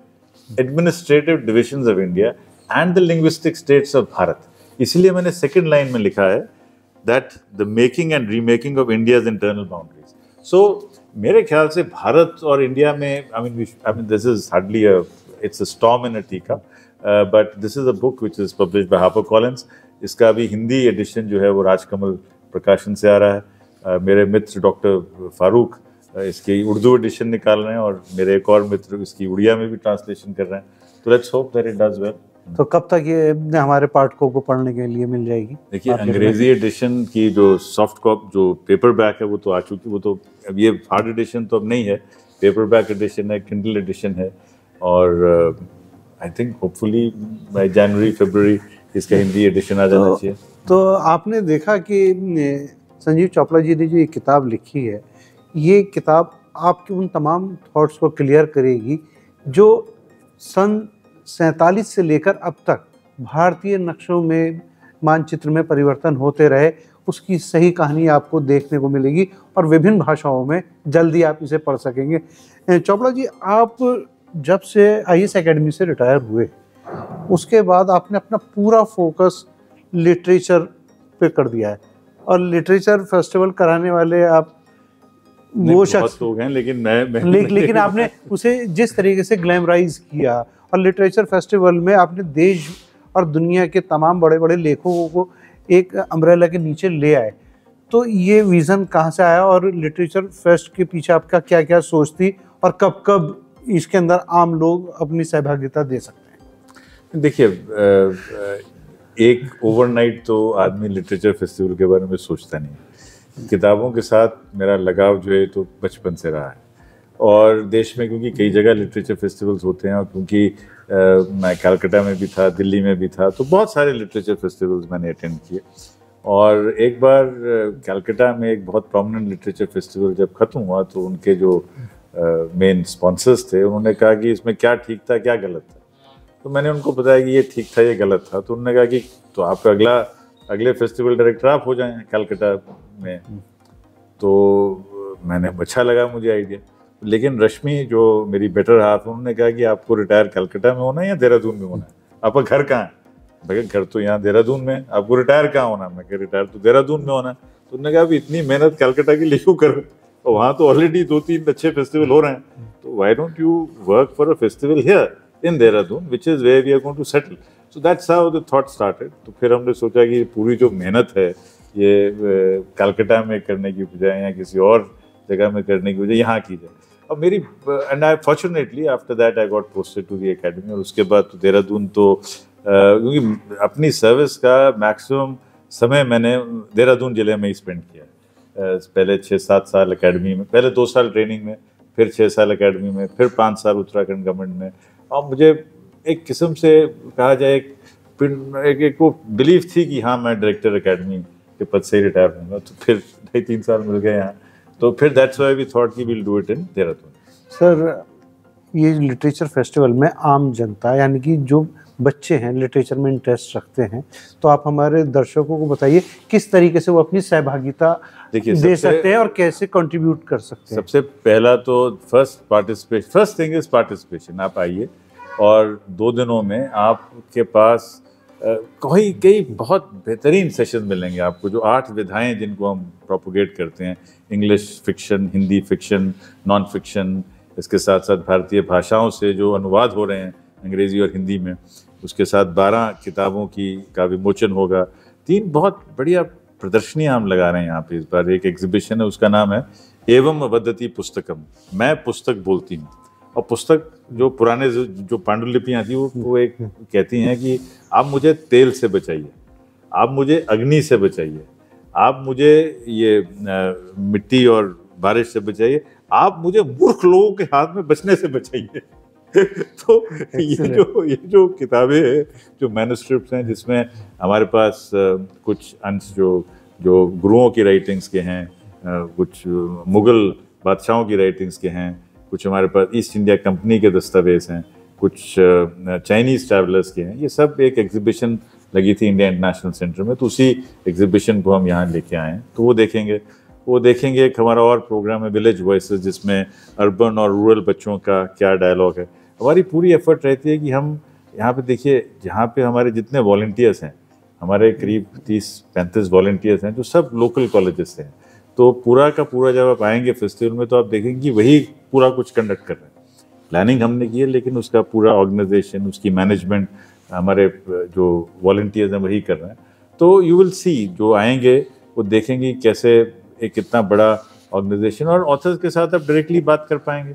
India and the linguistic states of Bharat. इसलिए मैंने सेकंड लाइन में लिखा है that the making and remaking of India's internal boundaries. So मेरे ख्याल से भारत और इंडिया में, I mean this is hardly it's a storm in a teacup, but this is a book which is published by HarperCollins. इसका अभी हिंदी एडिशन जो है वो राजकमल प्रकाशन से आ रहा है। मेरे मित्र डॉक्टर फारूक इसकी उर्दू एडिशन निकाल रहे हैं, और मेरे एक और मित्र इसकी उड़िया में भी ट्रांसलेशन कर रहे हैं। तो let's hope that it does well. तो कब तक ये हमारे पाठकों को पढ़ने के लिए मिल जाएगी? देखिए, अंग्रेजी एडिशन की जो सॉफ्ट कॉपी, जो पेपर बैक है, वो तो आ चुकी। वो तो अब ये हार्ड एडिशन तो अब नहीं है, पेपर बैक एडिशन है, किंडल एडिशन है, और आई थिंक होपफुली बाय जनवरी-फरवरी इसका हिंदी एडिशन आ जाना चाहिए। तो आपने देखा कि संजीव चोपड़ा जी ने जो ये किताब लिखी है, ये किताब आपके उन तमाम थॉट्स को क्लियर करेगी जो सन 47 से लेकर अब तक भारतीय नक्शों में, मानचित्र में परिवर्तन होते रहे, उसकी सही कहानी आपको देखने को मिलेगी, और विभिन्न भाषाओं में जल्दी आप इसे पढ़ सकेंगे। चोपड़ा जी, आप जब से IAS एकेडमी से रिटायर हुए, उसके बाद आपने अपना पूरा फोकस लिटरेचर पे कर दिया है, और लिटरेचर फेस्टिवल कराने वाले आप वो शख्स लोग हैं, लेकिन लेकिन आपने उसे जिस तरीके से ग्लैमराइज किया, और लिटरेचर फेस्टिवल में आपने देश और दुनिया के तमाम बड़े बड़े लेखकों को एक अम्ब्रेला के नीचे ले आए, तो ये विज़न कहाँ से आया, और लिटरेचर फेस्ट के पीछे आपका क्या क्या सोच थी, और कब कब इसके अंदर आम लोग अपनी सहभागिता दे सकते हैं? देखिए, एक ओवरनाइट तो आदमी लिटरेचर फेस्टिवल के बारे में सोचता नहीं। किताबों के साथ मेरा लगाव जो है तो बचपन से रहा है, और देश में क्योंकि कई जगह लिटरेचर फेस्टिवल्स होते हैं, और क्योंकि मैं कलकत्ता में भी था, दिल्ली में भी था, तो बहुत सारे लिटरेचर फेस्टिवल्स मैंने अटेंड किए। और एक बार कलकत्ता में एक बहुत प्रोमिनेंट लिटरेचर फेस्टिवल जब ख़त्म हुआ, तो उनके जो मेन स्पॉन्सर्स थे, उन्होंने कहा कि इसमें क्या ठीक था, क्या गलत था। तो मैंने उनको बताया कि ये ठीक था, ये गलत था। तो उन्होंने कहा कि तो आपका अगले फेस्टिवल डायरेक्टर आप हो जाएं कलकत्ता में। तो मैंने अच्छा लगा मुझे आइडिया। लेकिन रश्मि जो मेरी बेटर हाफ, उन्होंने कहा कि आपको रिटायर कलकत्ता में होना है या देहरादून में होना है, आपका घर कहाँ है? मैं घर तो यहाँ देहरादून में, आपको रिटायर कहाँ होना है? मैं कहा रिटायर तो देहरादून में होना है। तो उन्होंने कहा अभी इतनी मेहनत कलकत्ता के लिए क्यों करो, और वहाँ तो ऑलरेडी 2-3 अच्छे फेस्टिवल हो रहे हैं, तो why don't you work for a festival here in Dehradun which is where we are going to settle. So that's how the thought started. तो फिर हमने सोचा कि पूरी जो मेहनत है ये कलकत्ता में करने की बजाय या किसी और जगह में करने की बजाय यहाँ की जाए। और मेरी and I fortunately after that I got posted to the academy, और उसके बाद तो देहरादून तो क्योंकि अपनी सर्विस का मैक्सिमम समय मैंने देहरादून ज़िले में ही स्पेंड किया। पहले 6-7 साल एकेडमी में, पहले 2 साल ट्रेनिंग में, फिर 6 साल एकेडमी में, फिर 5 साल उत्तराखंड गवर्नमेंट में। और मुझे एक किस्म से कहा जाए एक वो बिलीफ थी कि हाँ मैं डायरेक्टर एकेडमी के पद से रिटायर होऊंगा। तो फिर 2.5-3 साल मिल गए यहाँ, तो फिर दैट्स व्हाई वी थॉट कि will do it in Dehradun. Sir, ये लिटरेचर फेस्टिवल में आम जनता यानी कि जो बच्चे हैं लिटरेचर में इंटरेस्ट रखते हैं, तो आप हमारे दर्शकों को बताइए किस तरीके से वो अपनी सहभागिता दे सकते हैं और कैसे कंट्रीब्यूट कर सकते हैं। सबसे पहला तो फर्स्ट थिंग इज पार्टिसिपेशन। आप आइए और 2 दिनों में आपके पास कई बहुत बेहतरीन सेशन मिलेंगे आपको। जो 8 विधाएं जिनको हम प्रोपोगेट करते हैं, English fiction, Hindi fiction, non fiction, इसके साथ साथ भारतीय भाषाओं से जो अनुवाद हो रहे हैं अंग्रेज़ी और हिंदी में, उसके साथ 12 किताबों का विमोचन होगा। 3 बहुत बढ़िया प्रदर्शनियाँ हम लगा रहे हैं यहाँ पे इस बार। एक एग्जीबिशन है, उसका नाम है एवं वदति पुस्तकम, मैं पुस्तक बोलती हूँ। और पुस्तक जो पुराने जो पांडुलिपियाँ थी वो एक कहती हैं कि आप मुझे तेल से बचाइए, आप मुझे अग्नि से बचाइए, आप मुझे ये मिट्टी और बारिश से बचाइए, आप मुझे मूर्ख लोगों के हाथ में बचने से बचाइए। तो ये जो किताबें हैं, जो मैन्युस्क्रिप्ट्स हैं, जिसमें हमारे पास कुछ अंश जो गुरुओं की राइटिंग्स के हैं, कुछ मुग़ल बादशाहों की राइटिंग्स के हैं, कुछ हमारे पास ईस्ट इंडिया कंपनी के दस्तावेज़ हैं, कुछ चाइनीज़ ट्रैवलर्स के हैं। ये सब एक एग्जीबिशन लगी थी इंडिया इंटरनेशनल सेंटर में, तो उसी एग्जीबिशन को हम यहाँ लेके आए हैं। तो वो देखेंगे। एक हमारा और प्रोग्राम है विलेज वॉइसेस, जिसमें अर्बन और रूरल बच्चों का क्या डायलॉग है। हमारी पूरी एफर्ट रहती है कि हम यहाँ पे देखिए, जहाँ पे हमारे जितने वॉलंटियर्स हैं, हमारे करीब 30-35 वॉलंटियर्स हैं जो सब लोकल कॉलेजेस से हैं। तो पूरा का पूरा जब आप आएंगे फेस्टिवल में, तो आप देखेंगे कि वही पूरा कुछ कंडक्ट कर रहे हैं। प्लानिंग हमने की है, लेकिन उसका पूरा ऑर्गेनाइजेशन, उसकी मैनेजमेंट हमारे जो वॉलंटियर्स हैं वही कर रहे हैं। तो यू विल सी, जो आएंगे वो देखेंगे कैसे एक कितना बड़ा ऑर्गेनाइजेशन, और ऑथर्स के साथ आप डायरेक्टली बात कर पाएंगे।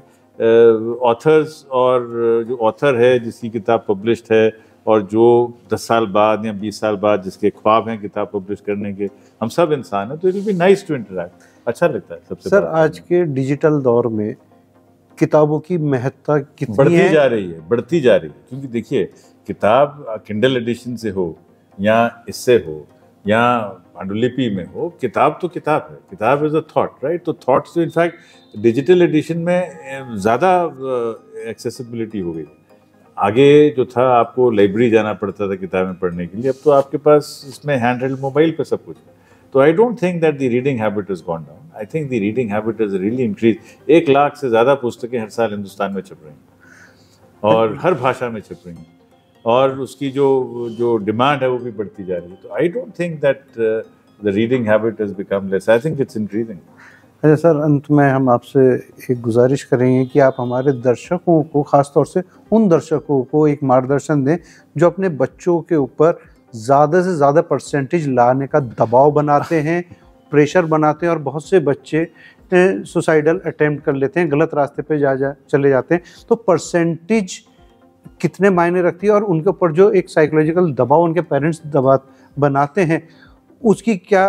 ऑथर्स और जो ऑथर है जिसकी किताब पब्लिश्ड है, और जो 10 साल बाद या 20 साल बाद जिसके ख्वाब हैं किताब पब्लिश करने के, हम सब इंसान हैं, तो it will be nice to interact. अच्छा लगता है सबसे। सर, आज के डिजिटल दौर में किताबों की महत्ता कितनी बढ़ती जा रही है, क्योंकि देखिए, किताब किंडल एडिशन से हो या इससे हो या पांडुलिपि में हो, किताब तो किताब है। किताब इज अ थॉट, राइट? तो थॉट्स तो इनफैक्ट डिजिटल एडिशन में ज़्यादा एक्सेसिबिलिटी हो गई। आगे जो था, आपको लाइब्रेरी जाना पड़ता था किताबें पढ़ने के लिए, अब तो आपके पास इसमें हैंड हेल्ड मोबाइल पे सब कुछ है। तो I don't think that the reading habit is gone down, I think the reading habit is really increase. 1 lakh से ज़्यादा पुस्तकें हर साल हिंदुस्तान में छप रही हैं, और हर भाषा में छप रही हैं, और उसकी जो डिमांड है वो भी बढ़ती जा रही है। तो I don't think that the reading habit has become less, I think it's increasing. अच्छा सर, अंत में हम आपसे एक गुजारिश करेंगे कि आप हमारे दर्शकों को, ख़ास तौर से उन दर्शकों को एक मार्गदर्शन दें जो अपने बच्चों के ऊपर ज़्यादा से ज़्यादा परसेंटेज लाने का दबाव बनाते हैं, प्रेशर बनाते हैं, और बहुत से बच्चे सुसाइडल अटेम्प्ट कर लेते हैं, गलत रास्ते पे चले जाते हैं। तो परसेंटेज कितने मायने रखती है, और उनके ऊपर जो एक साइकोलॉजिकल दबाव उनके पेरेंट्स दबाव बनाते हैं, उसकी क्या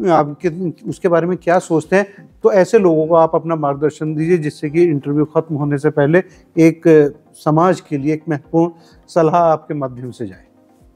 उसके बारे में क्या सोचते हैं? तो ऐसे लोगों को आप अपना मार्गदर्शन दीजिए, जिससे कि इंटरव्यू ख़त्म होने से पहले एक समाज के लिए एक महत्वपूर्ण सलाह आपके माध्यम से जाए।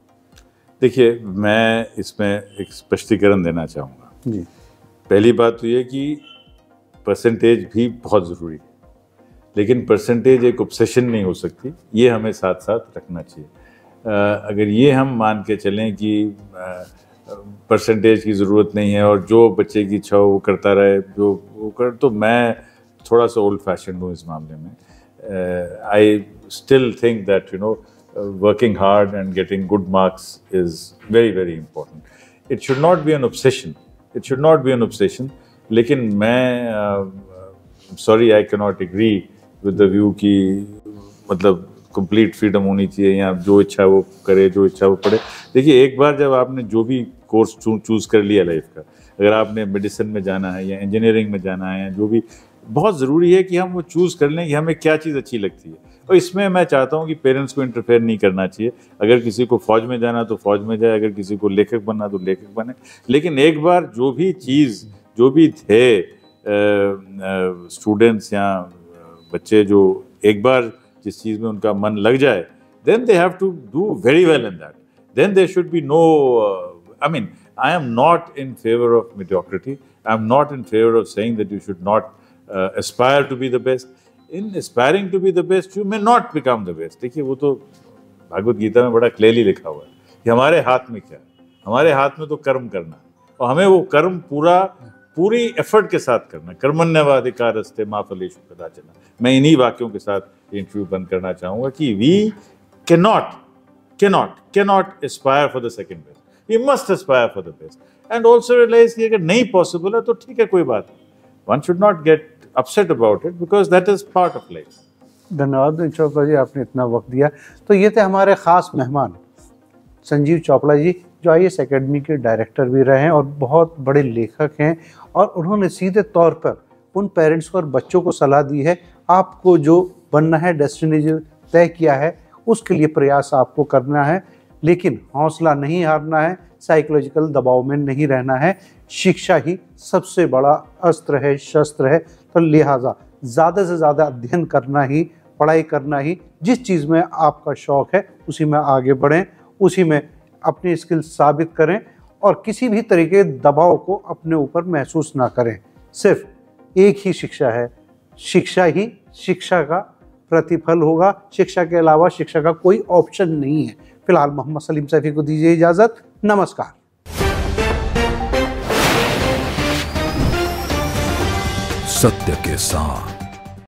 देखिए, मैं इसमें एक स्पष्टीकरण देना चाहूँगा जी। पहली बात तो ये कि परसेंटेज भी बहुत ज़रूरी है, लेकिन परसेंटेज एक ऑब्सेशन नहीं हो सकती, ये हमें साथ साथ रखना चाहिए। अगर ये हम मान के चलें कि परसेंटेज की ज़रूरत नहीं है और जो बच्चे की इच्छा हो वो करता रहे, जो वो कर। तो मैं थोड़ा सा ओल्ड फैशन हूँ इस मामले में। I still think that working hard and getting good marks is very very important. It should not be an obsession, it should not be an obsession. लेकिन मैं sorry I can not agree with the view कि मतलब कंप्लीट फ्रीडम होनी चाहिए या जो इच्छा वो करे, जो इच्छा वो पढ़े। देखिए, एक बार जब आपने जो भी कोर्स चूज़ कर लिया लाइफ का, अगर आपने मेडिसिन में जाना है या इंजीनियरिंग में जाना है या जो भी, बहुत ज़रूरी है कि हम वो चूज़ कर लें कि हमें क्या चीज़ अच्छी लगती है। और इसमें मैं चाहता हूँ कि पेरेंट्स को इंटरफेयर नहीं करना चाहिए। अगर किसी को फ़ौज में जाना तो फ़ौज में जाए, अगर किसी को लेखक बनना तो लेखक बने। लेकिन एक बार जो भी चीज़, जो भी थे स्टूडेंट्स या बच्चे, जो एक बार जिस चीज़ में उनका मन लग जाए, then they have to do very well in that. Then there should be no, I mean, I am not in favor of mediocrity. I am not in favor of saying that you should not aspire to be the best. In aspiring to be the best, you may not become the best. देखिए, वो तो भागवत गीता में बड़ा क्लियरली लिखा हुआ है कि हमारे हाथ में क्या है। हमारे हाथ में तो कर्म करना है और हमें वो कर्म पूरी एफर्ट के साथ करना। कर्मण्यवाधिकारस्ते मा फलेषु कदाचन। मैं इन्हीं वाक्यों के साथ इंटरव्यू बंद करना चाहूँगा कि we cannot aspire for the second best. We must aspire for the best. And also realize कि अगर नहीं possible है तो ठीक है, कोई बात नहीं। One should not get upset about it because that is part of life. धन्यवाद चोपड़ा जी, आपने इतना वक्त दिया। तो ये थे हमारे ख़ास मेहमान संजीव चोपड़ा जी, जो IAS एकेडमी के डायरेक्टर भी रहे हैं और बहुत बड़े लेखक हैं। और उन्होंने सीधे तौर पर उन पेरेंट्स को और बच्चों को सलाह दी है, आपको जो बनना है, डेस्टिनी जो तय किया है, उसके लिए प्रयास आपको करना है, लेकिन हौसला नहीं हारना है, साइकोलॉजिकल दबाव में नहीं रहना है। शिक्षा ही सबसे बड़ा अस्त्र है, शस्त्र है। तो लिहाजा ज़्यादा से ज़्यादा अध्ययन करना ही, पढ़ाई करना ही, जिस चीज़ में आपका शौक़ है उसी में आगे बढ़ें, उसी में अपनी स्किल साबित करें और किसी भी तरीके दबाव को अपने ऊपर महसूस ना करें। सिर्फ एक ही शिक्षा है, शिक्षा ही शिक्षा का प्रतिफल होगा। शिक्षा के अलावा शिक्षा का कोई ऑप्शन नहीं है। फिलहाल मोहम्मद सलीम सैफी को दीजिए इजाज़त। नमस्कार। सत्य के साथ